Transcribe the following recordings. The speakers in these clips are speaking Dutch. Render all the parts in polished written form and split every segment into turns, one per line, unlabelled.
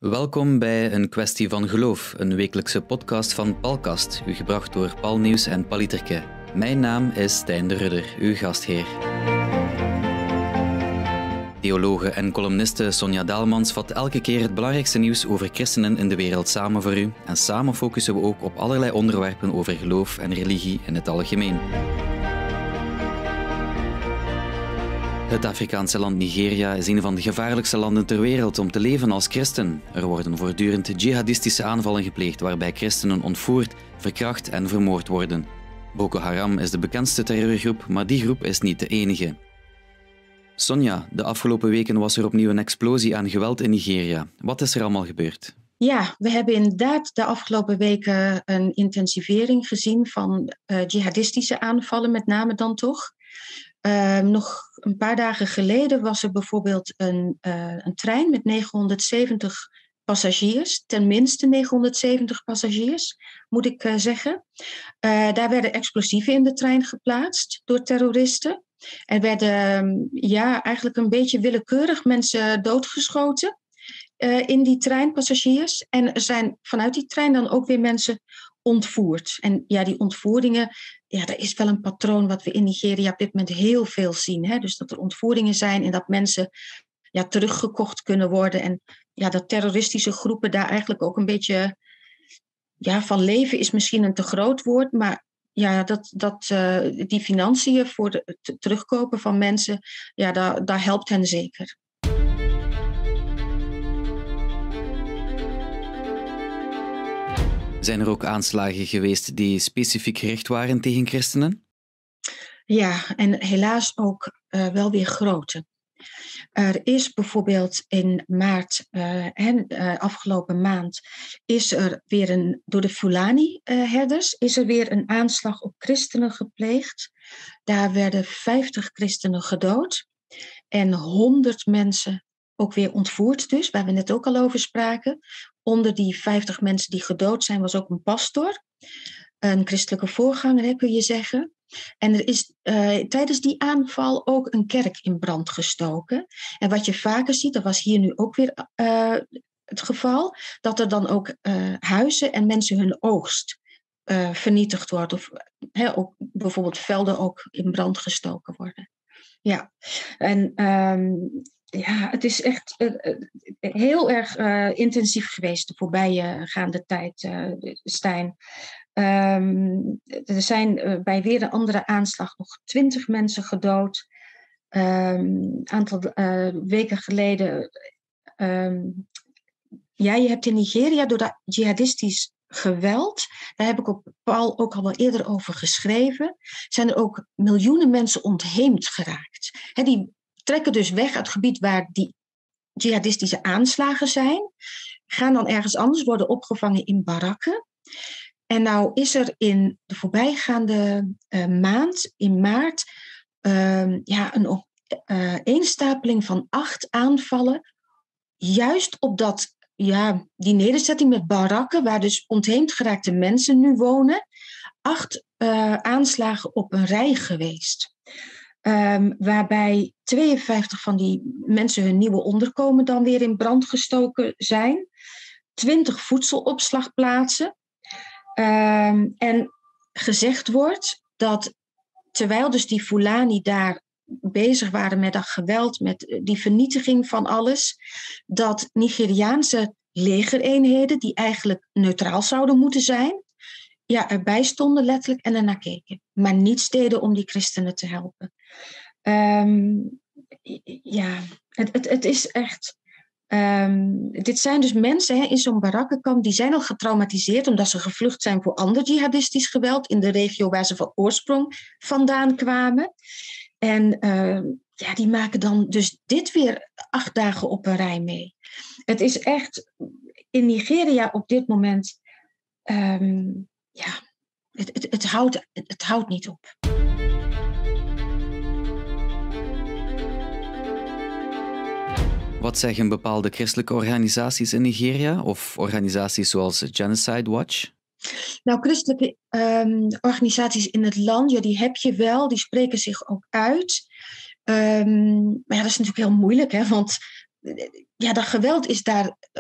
Welkom bij Een Kwestie van Geloof, een wekelijkse podcast van Palcast, u gebracht door Paul Nieuws en Paliterke. Mijn naam is Stijn de Rudder, uw gastheer. Theologe en columniste Sonja Daalmans vat elke keer het belangrijkste nieuws over christenen in de wereld samen voor u. En samen focussen we ook op allerlei onderwerpen over geloof en religie in het algemeen. Het Afrikaanse land Nigeria is een van de gevaarlijkste landen ter wereld om te leven als christen. Er worden voortdurend jihadistische aanvallen gepleegd waarbij christenen ontvoerd, verkracht en vermoord worden. Boko Haram is de bekendste terreurgroep, maar die groep is niet de enige. Sonja, de afgelopen weken was er opnieuw een explosie aan geweld in Nigeria. Wat is er allemaal gebeurd?
Ja, we hebben inderdaad de afgelopen weken een intensivering gezien van jihadistische aanvallen, met name dan toch. Nog een paar dagen geleden was er bijvoorbeeld een trein met 970 passagiers, tenminste 970 passagiers, moet ik zeggen. Daar werden explosieven in de trein geplaatst door terroristen. Er werden eigenlijk een beetje willekeurig mensen doodgeschoten in die trein, passagiers. En er zijn vanuit die trein dan ook weer mensen ontvoerd. En ja, die ontvoeringen, dat is wel een patroon wat we in Nigeria op dit moment heel veel zien. Hè? Dus dat er ontvoeringen zijn en dat mensen teruggekocht kunnen worden. En dat terroristische groepen daar eigenlijk ook een beetje van leven is misschien een te groot woord, maar die financiën voor het terugkopen van mensen, daar helpt hen zeker.
Zijn er ook aanslagen geweest die specifiek gericht waren tegen christenen?
Ja, en helaas ook wel weer grote. Er is bijvoorbeeld in maart, afgelopen maand, is er weer door de Fulani-herders is er weer een aanslag op christenen gepleegd. Daar werden 50 christenen gedood en 100 mensen ook weer ontvoerd, dus, waar we net ook al over spraken. Onder die 50 mensen die gedood zijn was ook een pastor, een christelijke voorganger, kun je zeggen. En er is tijdens die aanval ook een kerk in brand gestoken. En wat je vaker ziet, dat was hier nu ook weer het geval, dat er dan ook huizen en mensen hun oogst vernietigd wordt. Of ook bijvoorbeeld velden ook in brand gestoken worden. Ja, en het is echt heel erg intensief geweest de voorbijgaande tijd, Stijn. Er zijn bij weer een andere aanslag nog 20 mensen gedood. Een aantal weken geleden. Je hebt in Nigeria door dat jihadistisch geweld, daar heb ik op Paul ook al wel eerder over geschreven, zijn er ook miljoenen mensen ontheemd geraakt. Die trekken dus weg uit het gebied waar die jihadistische aanslagen zijn, gaan dan ergens anders, worden opgevangen in barakken. En nou is er in de voorbijgaande maand, in maart, een eenstapeling van 8 aanvallen, juist op die nederzetting met barakken, waar dus ontheemd geraakte mensen nu wonen, 8 aanslagen op een rij geweest. Waarbij 52 van die mensen hun nieuwe onderkomen dan weer in brand gestoken zijn. 20 voedselopslagplaatsen. En gezegd wordt dat terwijl dus die Fulani daar bezig waren met dat geweld, met die vernietiging van alles, dat Nigeriaanse legereenheden, die eigenlijk neutraal zouden moeten zijn, erbij stonden letterlijk en ernaar keken. Maar niets deden om die christenen te helpen. Het is echt. Dit zijn dus mensen in zo'n barakkenkamp, die zijn al getraumatiseerd omdat ze gevlucht zijn voor ander jihadistisch geweld in de regio waar ze van oorsprong vandaan kwamen. En die maken dan dus dit weer 8 dagen op een rij mee. Het is echt in Nigeria op dit moment, het houdt niet op.
Wat zeggen bepaalde christelijke organisaties in Nigeria of organisaties zoals Genocide Watch?
Nou, christelijke organisaties in het land, die heb je wel, die spreken zich ook uit. Maar dat is natuurlijk heel moeilijk, hè, want dat geweld is daar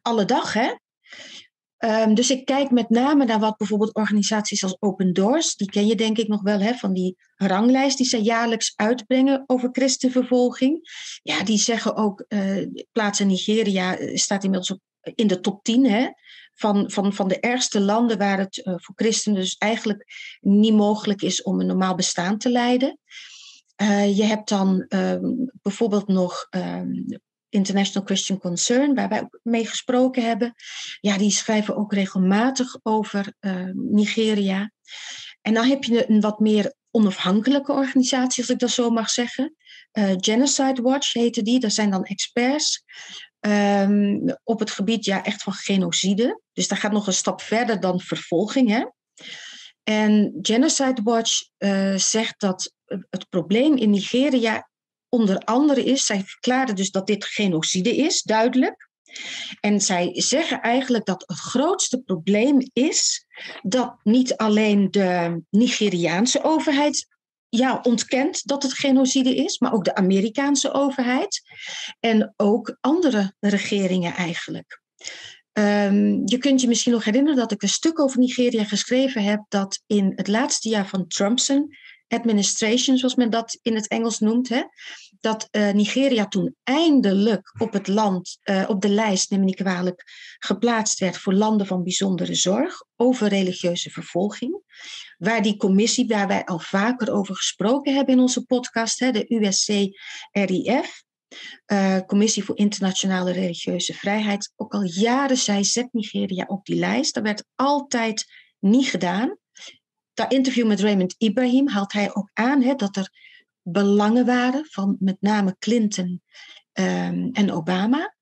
alle dag, hè? Dus ik kijk met name naar wat bijvoorbeeld organisaties als Open Doors, die ken je denk ik nog wel, hè, van die ranglijst die ze jaarlijks uitbrengen over christenvervolging. Ja, die zeggen ook, plaats in Nigeria staat inmiddels in de top 10, hè, van de ergste landen waar het voor christenen dus eigenlijk niet mogelijk is om een normaal bestaan te leiden. Je hebt dan bijvoorbeeld nog International Christian Concern, waar wij ook mee gesproken hebben. Ja, die schrijven ook regelmatig over Nigeria. En dan heb je een wat meer onafhankelijke organisatie, als ik dat zo mag zeggen. Genocide Watch heette die, dat zijn dan experts op het gebied echt van genocide. Dus dat gaat nog een stap verder dan vervolging, hè. En Genocide Watch zegt dat het probleem in Nigeria onder andere is, zij verklaren dus dat dit genocide is, duidelijk. En zij zeggen eigenlijk dat het grootste probleem is dat niet alleen de Nigeriaanse overheid ontkent dat het genocide is, maar ook de Amerikaanse overheid en ook andere regeringen eigenlijk. Je kunt je misschien nog herinneren dat ik een stuk over Nigeria geschreven heb dat in het laatste jaar van Trump's administration, zoals men dat in het Engels noemt, hè, dat Nigeria toen eindelijk op de lijst, neem me niet kwalijk, geplaatst werd voor landen van bijzondere zorg over religieuze vervolging. Waar die commissie, waar wij al vaker over gesproken hebben in onze podcast, hè, de USCRIF, Commissie voor Internationale Religieuze Vrijheid, ook al jaren zei, zet Nigeria op die lijst. Dat werd altijd niet gedaan. Dat interview met Raymond Ibrahim haalt hij ook aan, hè, dat er belangen waren van met name Clinton en Obama.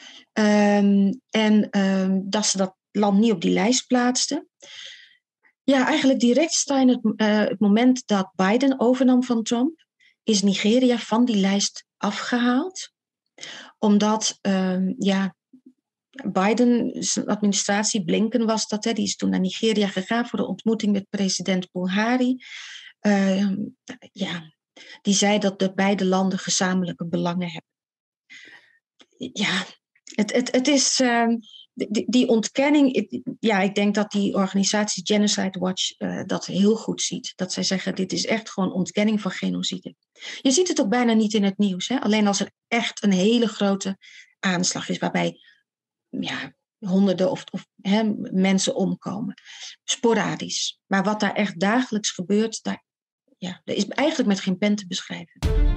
Dat ze dat land niet op die lijst plaatsten. Ja, eigenlijk direct in het moment dat Biden overnam van Trump, is Nigeria van die lijst afgehaald. Omdat Biden's administratie, Blinken was dat, hè, die is toen naar Nigeria gegaan voor de ontmoeting met president Buhari. Die zei dat de beide landen gezamenlijke belangen hebben. Ja, het is die ontkenning. Ik denk dat die organisatie Genocide Watch dat heel goed ziet. Dat zij zeggen, dit is echt gewoon ontkenning van genocide. Je ziet het ook bijna niet in het nieuws. Hè? Alleen als er echt een hele grote aanslag is, waarbij honderden of mensen omkomen. Sporadisch. Maar wat daar echt dagelijks gebeurt, dat is eigenlijk met geen pen te beschrijven.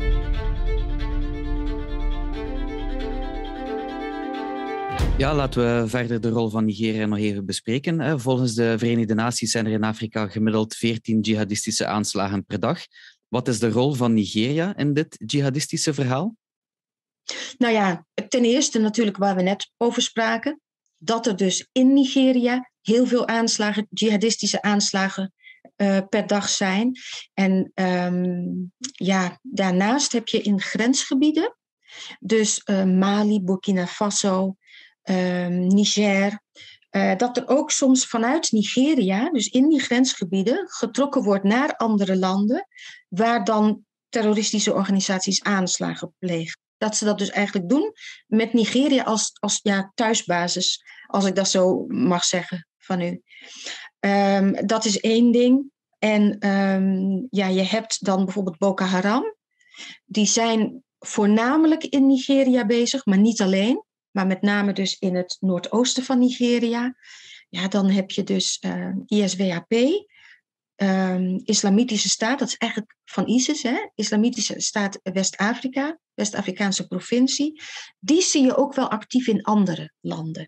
Ja, laten we verder de rol van Nigeria nog even bespreken. Volgens de Verenigde Naties zijn er in Afrika gemiddeld 14 jihadistische aanslagen per dag. Wat is de rol van Nigeria in dit jihadistische verhaal?
Nou ja, ten eerste natuurlijk waar we net over spraken, dat er dus in Nigeria heel veel aanslagen, jihadistische aanslagen per dag zijn. En daarnaast heb je in grensgebieden, dus Mali, Burkina Faso, Niger, dat er ook soms vanuit Nigeria, dus in die grensgebieden, getrokken wordt naar andere landen, waar dan terroristische organisaties aanslagen plegen. Dat ze dat dus eigenlijk doen met Nigeria als thuisbasis, als ik dat zo mag zeggen van u. Dat is één ding. En je hebt dan bijvoorbeeld Boko Haram. Die zijn voornamelijk in Nigeria bezig, maar niet alleen. Maar met name dus in het noordoosten van Nigeria. Ja, dan heb je dus ISWAP, Islamitische Staat, dat is eigenlijk van ISIS, hè? Islamitische Staat West-Afrika, West-Afrikaanse provincie. Die zie je ook wel actief in andere landen.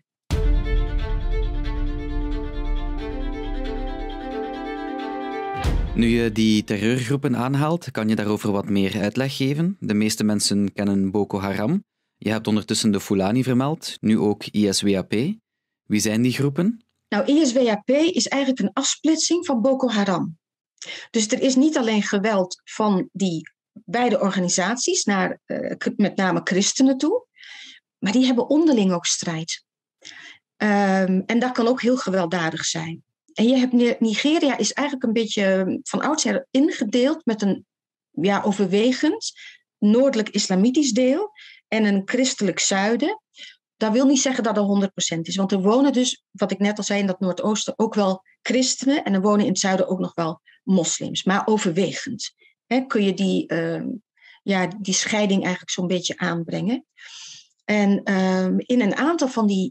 Nu je die terreurgroepen aanhaalt, kan je daarover wat meer uitleg geven? De meeste mensen kennen Boko Haram. Je hebt ondertussen de Fulani vermeld, nu ook ISWAP. Wie zijn die groepen?
Nou, ISWAP is eigenlijk een afsplitsing van Boko Haram. Dus er is niet alleen geweld van die beide organisaties naar met name christenen toe, maar die hebben onderling ook strijd. En dat kan ook heel gewelddadig zijn. En je hebt Nigeria is eigenlijk een beetje van oudsher ingedeeld met een overwegend noordelijk islamitisch deel en een christelijk zuiden. dat wil niet zeggen dat het 100% is. Want er wonen dus, wat ik net al zei, in dat Noordoosten ook wel christenen. En er wonen in het zuiden ook nog wel moslims. Maar overwegend kun je die scheiding eigenlijk zo'n beetje aanbrengen. En in een aantal van die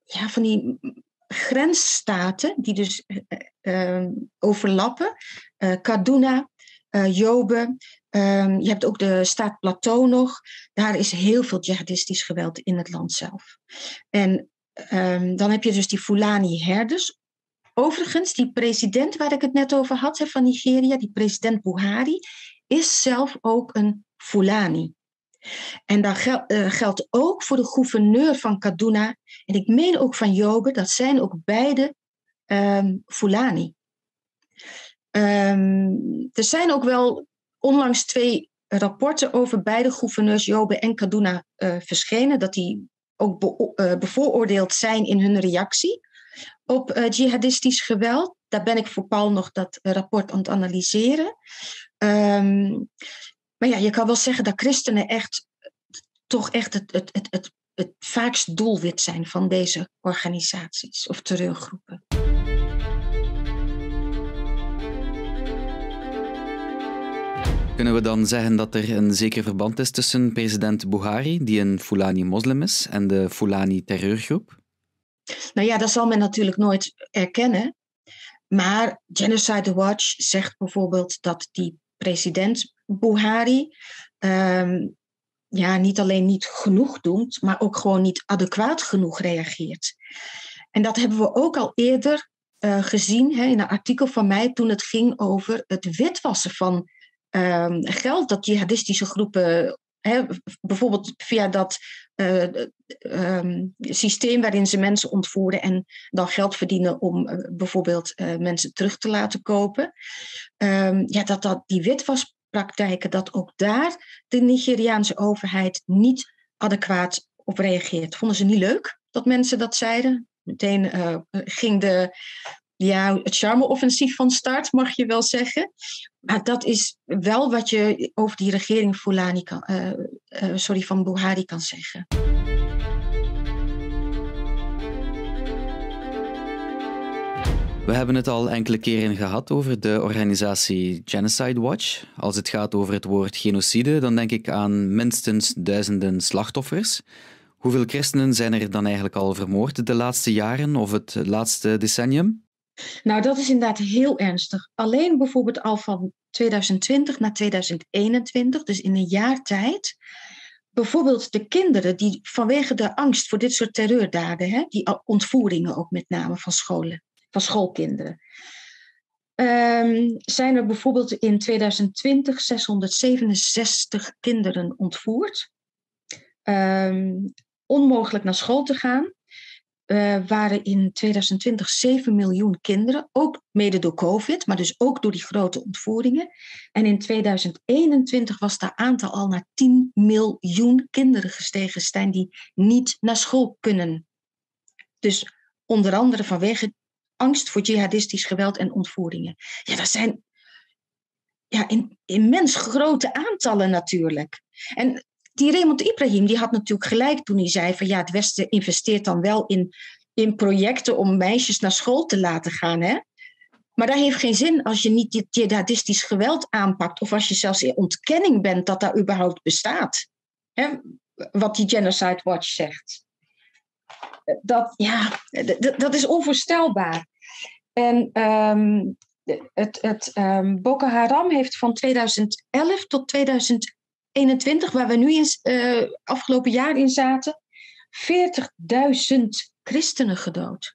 grensstaten die dus overlappen. Kaduna, Yobe. Je hebt ook de staat Plateau nog. Daar is heel veel jihadistisch geweld in het land zelf. En dan heb je dus die Fulani-herders. Overigens, die president waar ik het net over had van Nigeria, die president Buhari, is zelf ook een Fulani. En dat geldt ook voor de gouverneur van Kaduna. En ik meen ook van Yobe, dat zijn ook beide Fulani. Er zijn ook wel onlangs 2 rapporten over beide gouverneurs Yobe en Kaduna verschenen. Dat die ook bevooroordeeld zijn in hun reactie op jihadistisch geweld. Daar ben ik voor Paul nog dat rapport aan het analyseren. Maar ja, je kan wel zeggen dat christenen toch echt het vaakst doelwit zijn van deze organisaties of terreurgroepen.
Kunnen we dan zeggen dat er een zeker verband is tussen president Buhari, die een Fulani-moslim is, en de Fulani-terreurgroep?
Nou ja, dat zal men natuurlijk nooit erkennen. Maar Genocide Watch zegt bijvoorbeeld dat die president Buhari niet alleen niet genoeg doet, maar ook gewoon niet adequaat genoeg reageert. En dat hebben we ook al eerder gezien in een artikel van mij toen het ging over het witwassen van geld dat jihadistische groepen, bijvoorbeeld via dat systeem waarin ze mensen ontvoeren en dan geld verdienen om bijvoorbeeld mensen terug te laten kopen. Dat die witwaspraktijken, dat ook daar de Nigeriaanse overheid niet adequaat op reageert. Vonden ze niet leuk dat mensen dat zeiden? Meteen ging het charme-offensief van start, mag je wel zeggen. Maar dat is wel wat je over die regering van Buhari kan zeggen.
We hebben het al enkele keren gehad over de organisatie Genocide Watch. Als het gaat over het woord genocide, dan denk ik aan minstens duizenden slachtoffers. Hoeveel christenen zijn er dan eigenlijk al vermoord de laatste jaren of het laatste decennium?
Nou, dat is inderdaad heel ernstig. Alleen bijvoorbeeld al van 2020 naar 2021, dus in een jaar tijd. Bijvoorbeeld de kinderen die vanwege de angst voor dit soort terreurdaden, die ontvoeringen ook met name van scholen, van schoolkinderen, zijn er bijvoorbeeld in 2020 667 kinderen ontvoerd. Onmogelijk naar school te gaan. Waren in 2020 7 miljoen kinderen, ook mede door COVID, maar dus ook door die grote ontvoeringen. En in 2021 was dat aantal al naar 10 miljoen kinderen gestegen, Stijn, die niet naar school kunnen. Dus onder andere vanwege angst voor jihadistisch geweld en ontvoeringen. Ja, dat zijn immens grote aantallen natuurlijk. En die Raymond Ibrahim die had natuurlijk gelijk toen hij zei van het Westen investeert dan wel in projecten om meisjes naar school te laten gaan. Hè? Maar dat heeft geen zin als je niet dit jihadistisch geweld aanpakt of als je zelfs in ontkenning bent dat dat überhaupt bestaat. Hè? Wat die Genocide Watch zegt. Dat is onvoorstelbaar. En Boko Haram heeft van 2011 tot 2021, waar we nu afgelopen jaar in zaten, 40.000 christenen gedood.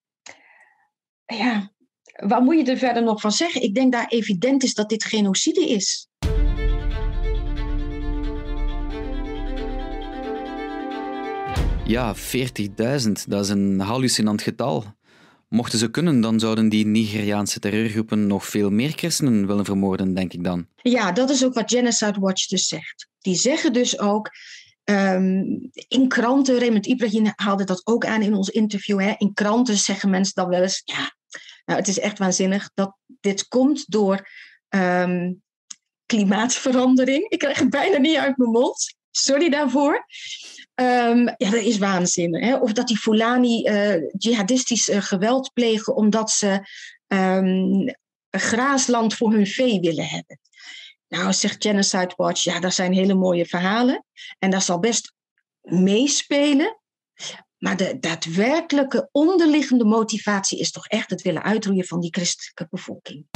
Ja, wat moet je er verder nog van zeggen? Ik denk dat evident is dat dit genocide is.
Ja, 40.000, dat is een hallucinant getal. Mochten ze kunnen, dan zouden die Nigeriaanse terreurgroepen nog veel meer christenen willen vermoorden, denk ik dan.
Ja, dat is ook wat Genocide Watch dus zegt. Die zeggen dus ook, in kranten, Raymond Ibrahim haalde dat ook aan in ons interview, in kranten zeggen mensen dan wel eens, het is echt waanzinnig dat dit komt door klimaatverandering. Ik krijg het bijna niet uit mijn mond. Sorry daarvoor. Dat is waanzin. Hè? Of dat die Fulani jihadistisch geweld plegen omdat ze graasland voor hun vee willen hebben. Nou, zegt Genocide Watch, ja, dat zijn hele mooie verhalen. En dat zal best meespelen. Maar de daadwerkelijke onderliggende motivatie is toch echt het willen uitroeien van die christelijke bevolking.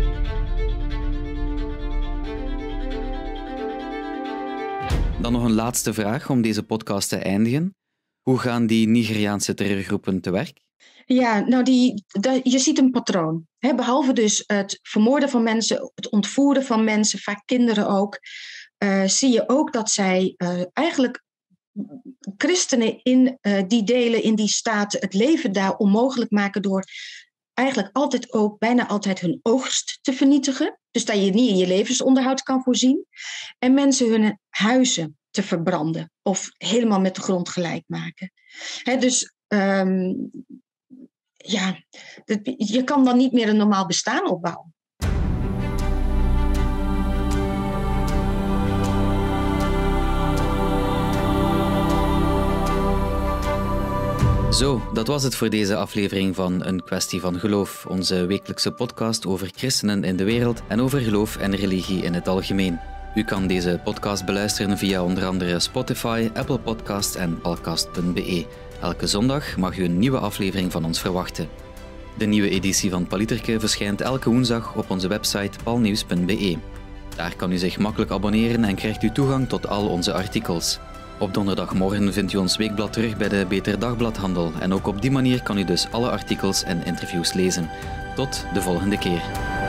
Dan nog een laatste vraag om deze podcast te eindigen. Hoe gaan die Nigeriaanse terreurgroepen te werk?
Ja, nou je ziet een patroon. Hè? Behalve dus het vermoorden van mensen, het ontvoeren van mensen, vaak kinderen ook, zie je ook dat zij eigenlijk christenen in die delen, in die staten, het leven daar onmogelijk maken door eigenlijk bijna altijd hun oogst te vernietigen. Dus dat je niet in je levensonderhoud kan voorzien. En mensen hun huizen te verbranden of helemaal met de grond gelijk maken. Dus je kan dan niet meer een normaal bestaan opbouwen.
Zo, dat was het voor deze aflevering van Een Kwestie van Geloof, onze wekelijkse podcast over christenen in de wereld en over geloof en religie in het algemeen. U kan deze podcast beluisteren via onder andere Spotify, Apple Podcasts en palcast.be. Elke zondag mag u een nieuwe aflevering van ons verwachten. De nieuwe editie van Paliterke verschijnt elke woensdag op onze website palnieuws.be. Daar kan u zich makkelijk abonneren en krijgt u toegang tot al onze artikels. Op donderdagmorgen vindt u ons weekblad terug bij de Beter Dagbladhandel en ook op die manier kan u dus alle artikels en interviews lezen. Tot de volgende keer.